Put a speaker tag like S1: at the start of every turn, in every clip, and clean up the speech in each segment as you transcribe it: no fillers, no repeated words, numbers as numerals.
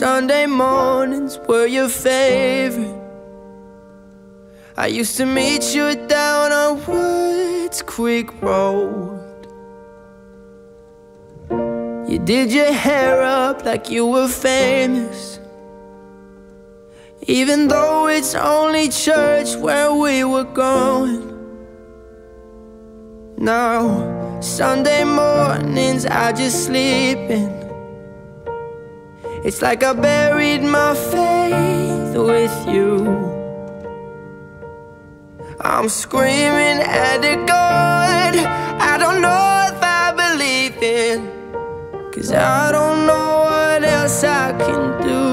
S1: Sunday mornings were your favorite. I used to meet you down on Woods Creek Road. You did your hair up like you were famous, even though it's only church where we were going. Now, Sunday mornings I just sleep in. It's like I buried my faith with you. I'm screaming at the God I don't know if I believe in, 'cause I don't know what else I can do.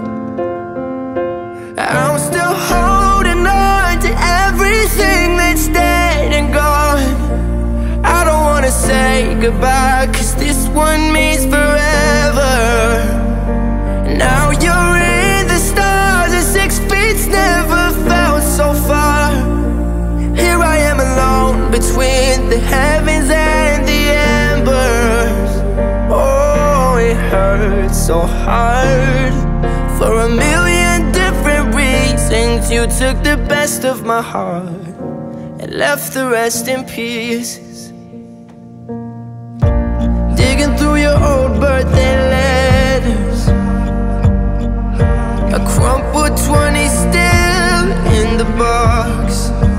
S1: I'm still holding on to everything that's dead and gone. I don't wanna say goodbye, 'cause this one means forever. Now you're in the stars, and 6 feet's never felt so far. Here I am alone between the heavens and the embers. Oh, it hurts so hard. For a million different reasons, you took the best of my heart and left the rest in pieces. Digging through your old birthday letters, a crumpled 20 still in the box.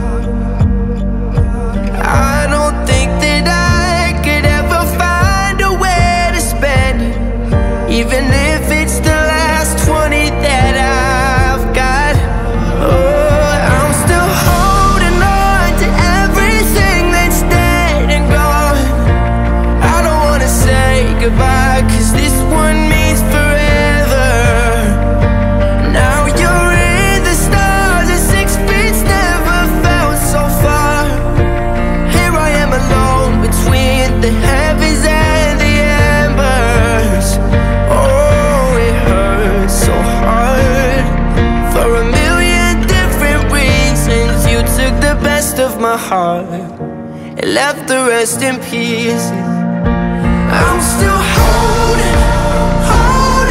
S1: I don't think that I could ever find a way to spend it, even if it's the last 20 that I've got. Oh, I'm still holding on to everything that's dead and gone. I don't wanna say goodbye, 'cause this one means forever. Now you're in the stars, and 6 feet's never felt so far. Here I am alone between the heavens and the embers. Oh, it hurts so hard. For a million different reasons, you took the best of my heart and left the rest in pieces. I'm still holding on.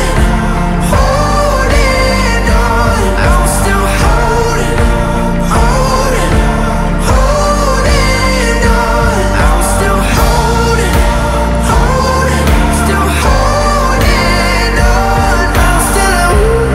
S1: I'm still holding on. I'm still holding on. Still holding on. I'm still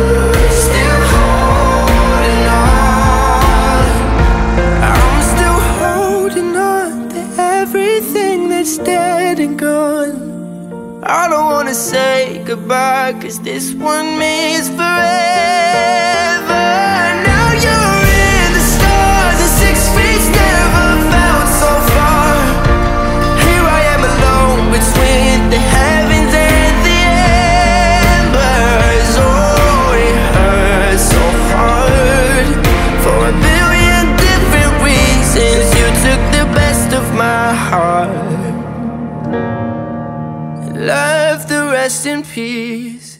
S1: holding on. I'm still holding on to everything that's dead and gone. I don't wanna say goodbye, 'cause this one means forever. Now you're in the stars, and 6 feet's never felt so far. Here I am alone between the heavens and the embers. Oh, it hurts so hard. For a billion different reasons, you took the best of my heart, left the rest in peace.